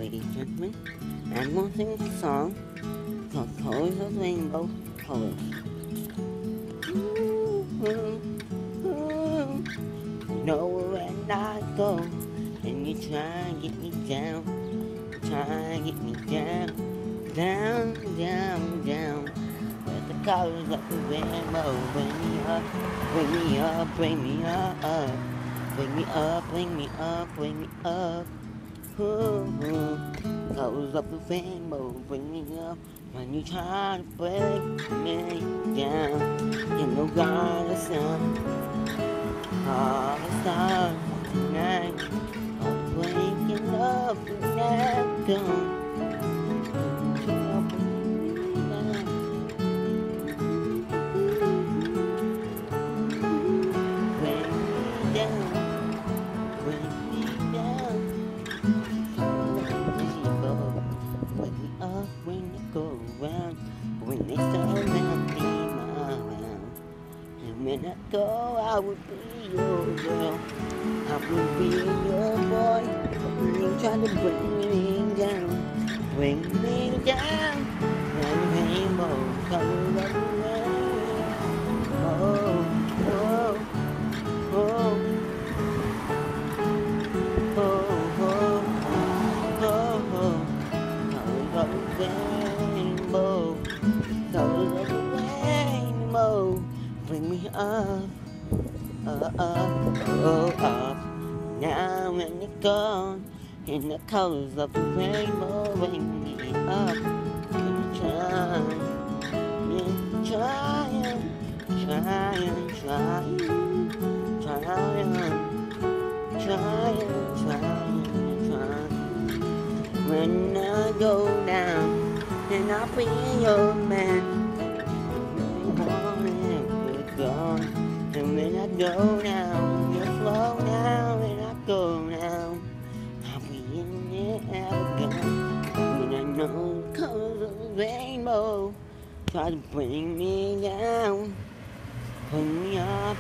ladies and gentlemen. I'm going to sing a song called Colors of Rainbow Colors. Nowhere I go, and you try to get me down, try to get me down, down, down, down. But the colors of the rainbow bring me up, bring me up, bring me up, bring me up, bring me up, bring me up. Ooh, colors of the rainbow bring me up. When you try to break me down, you know God is sun. All the stars tonight are waking up and I'm gone. When they go around, when they surround me around, and when I go, I will be your girl, I will be your boy. When you try to bring me down, and rainbow colors of the rainbow. Oh, oh, oh, oh, oh, oh. Colors of the rainbow, colors of the rainbow, bring me up, up. Now when you're gone, in the colors of the rainbow, bring me up. And trying. When I go down, and I'll be your man. We're gone. And when I go down, you slow down, and I go down. I'll be in there again. When I know the colors of the rainbow try to bring me down, bring me up,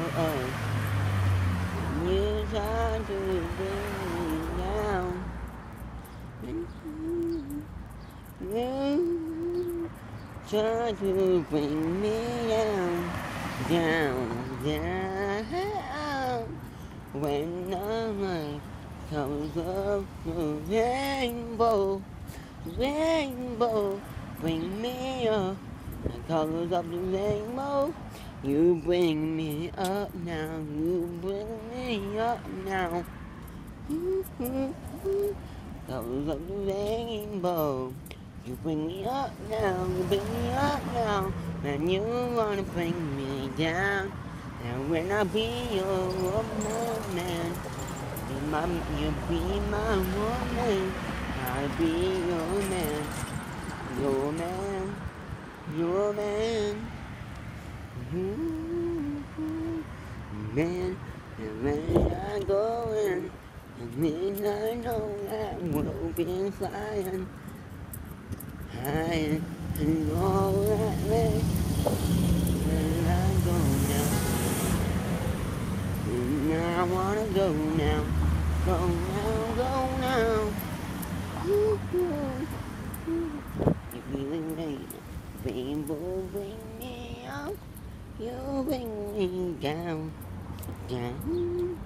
you try to bring me down. You try to bring me down. When the light comes up the rainbow, bring me up. The colors of the rainbow, you bring me up now. You bring me up now. Colors of the rainbow, you bring me up now, you bring me up now. When you wanna bring me down, and when I be your woman, you be my woman, I'll be your man, your man, your man, man. And when I go in, and then I know that we'll be flying high and all that way. And I go now, and I wanna go now, go now. You feeling right? Rainbow bring me out, you bring me down, down.